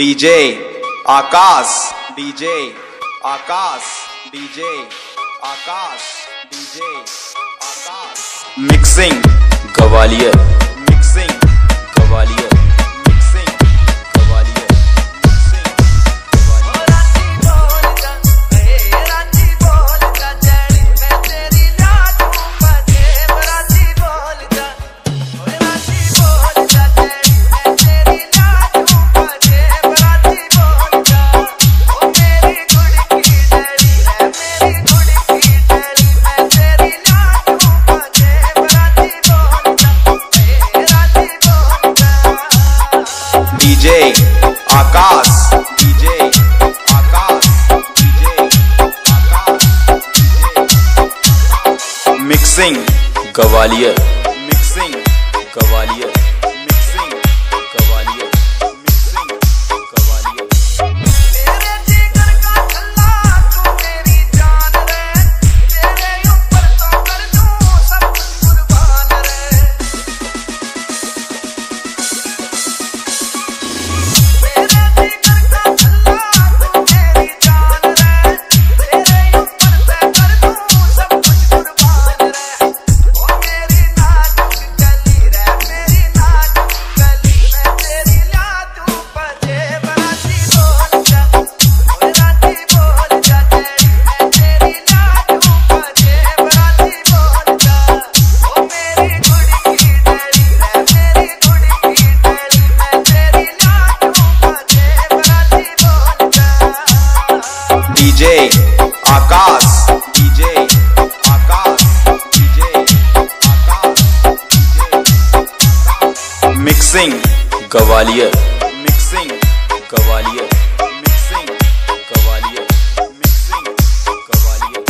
DJ Akash, DJ Akash, DJ Akash, DJ Akash. Mixing Gwalior, mixing Gwalior, mixing Gwalior, mixing DJ Akash, DJ Akash, DJ Akash, DJ mixing Gwalior, mixing Gwalior, mixing Gwalior, mixing Gwalior. DJ Akash, DJ Akash, DJ Akash, DJ mixing Gwalior, mixing Gwalior, mixing Gwalior, mixing Gwalior.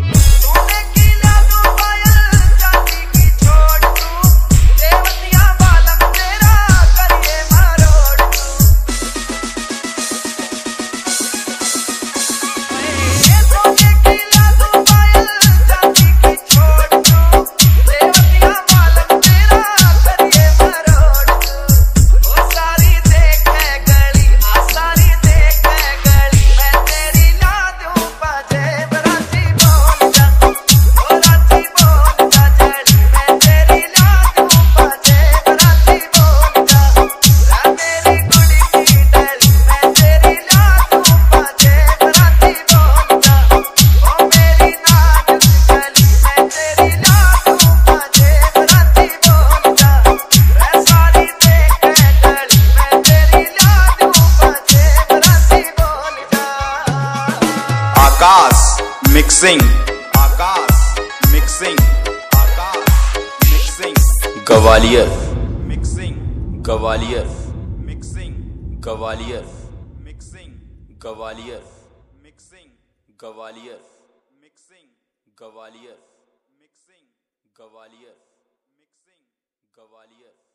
Akash mixing, Akash mixing, Akash mixing Gwalior, mixing Gwalior, mixing Gwalior, mixing Gwalior, mixing Gwalior, mixing Gwalior, mixing Gwalior, mixing Gwalior.